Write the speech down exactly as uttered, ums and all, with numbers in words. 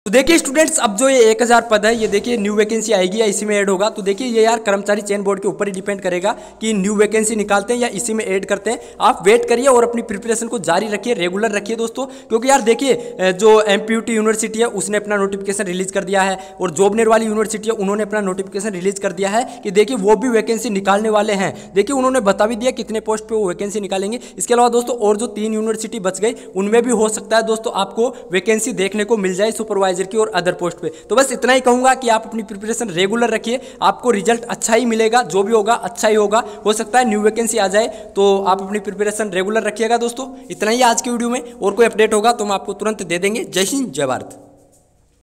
तो देखिए स्टूडेंट्स, अब जो ये एक हज़ार पद है, ये देखिए न्यू वैकेंसी आएगी या इसी में ऐड होगा। तो देखिए ये यार कर्मचारी चयन बोर्ड के ऊपर ही डिपेंड करेगा कि न्यू वैकेंसी निकालते हैं या इसी में ऐड करते हैं। आप वेट करिए और अपनी प्रिपरेशन को जारी रखिए, रेगुलर रखिए दोस्तों, क्योंकि यार देखिए जो एमपीयूटी यूनिवर्सिटी है उसने अपना नोटिफिकेशन रिलीज कर दिया है और जॉबनेट वाली यूनिवर्सिटी है उन्होंने अपना नोटिफिकेशन रिलीज कर दिया है कि देखिए वो भी वैकेंसी निकालने वाले हैं। देखिए उन्होंने बता भी दिया कितने पोस्ट पे वो वैकेंसी निकालेंगे। इसके अलावा दोस्तों और जो तीन यूनिवर्सिटी बच गई उनमें भी हो सकता है दोस्तों आपको वैकेंसी देखने को मिल जाए सुपरवाइजर की और अदर पोस्ट पे। तो बस इतना ही कहूंगा कि आप अपनी प्रिपरेशन रेगुलर रखिए, आपको रिजल्ट अच्छा ही मिलेगा, जो भी होगा अच्छा ही होगा। हो सकता है न्यू वैकेंसी आ जाए, तो आप अपनी प्रिपरेशन रेगुलर रखिएगा दोस्तों। इतना ही आज की वीडियो में, और कोई अपडेट होगा तो हम आपको तुरंत दे देंगे। जय हिंद, जय भारत।